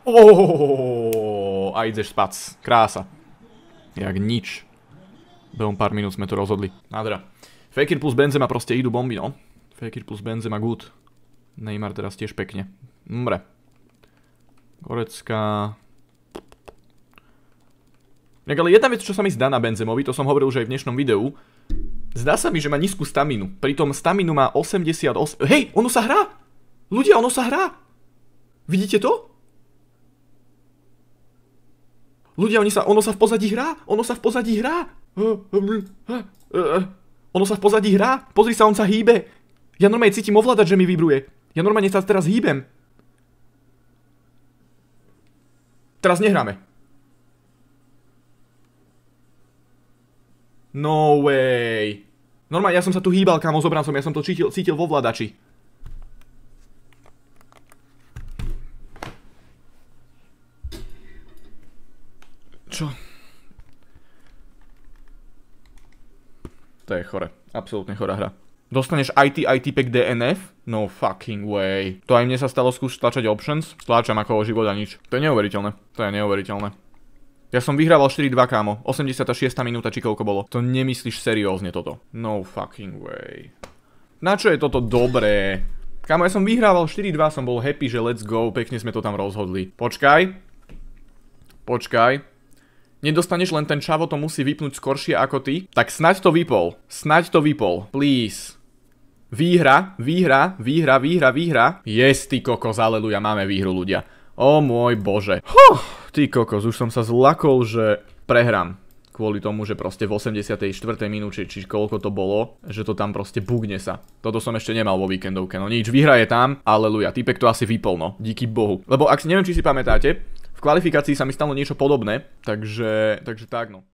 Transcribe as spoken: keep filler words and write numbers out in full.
Oh, a ideš spac. Krása. Jak nič. Behom pár minút sme to rozhodli. Nádhera. Fekir plus Benzema proste idú bomby, no. Fekir plus Benzema good. Neymar teraz tiež pekne. Dobre. Gorecka. Tak ale jedna vec, čo sa mi zdá na Benzemovi, to som hovoril už aj v dnešnom videu. Zdá sa mi, že má nízku staminu. Pritom staminu má osemdesiatosem. Hej, ono sa hrá! Ľudia, ono sa hrá! Vidíte to? Ľudia, oni sa, ono sa v pozadí hrá! Ono sa v pozadí hrá! Ono sa v pozadí hrá! Pozri sa, on sa hýbe! Ja normálne cítim ovládať, že mi vibruje. Ja normálne sa teraz hýbem. Teraz nehráme. No way. Normálne, ja som sa tu hýbal, kámo, s obrancom, ja som to cítil, cítil vo ovládači. Čo? To je chore. Absolútne chorá hra. Dostaneš í té í té pack dé en ef? No fucking way. To aj mne sa stalo skúsiť tlačať options. Stláčam ako o život a nič. To je neuveriteľné. To je neuveriteľné. Ja som vyhrával štyri dva, kámo. osemdesiata šiesta minúta, či koľko bolo. To nemyslíš seriózne toto. No fucking way. Na čo je toto dobré? Kámo, ja som vyhrával štyri dva, som bol happy, že let's go. Pekne sme to tam rozhodli. Počkaj. Počkaj. Nedostaneš, len ten čavo to musí vypnúť skoršie ako ty. Tak snaď to vypol. Snaď to vypol. Please. Výhra, výhra, výhra, výhra, výhra. Yes, ty kokos, aleluja, máme výhru, ľudia. O môj bože. Huh, ty kokos, už som sa zlakol, že prehrám. Kvôli tomu, že proste v osemdesiatej štvrtej minúte, či koľko to bolo, že to tam proste bugne sa. Toto som ešte nemal vo víkendovke, no nič, výhra je tam, aleluja, týpek to asi vypol, no, díky bohu. Lebo ak si neviem, či si pamätáte, v kvalifikácii sa mi stalo niečo podobné, takže, takže tak no.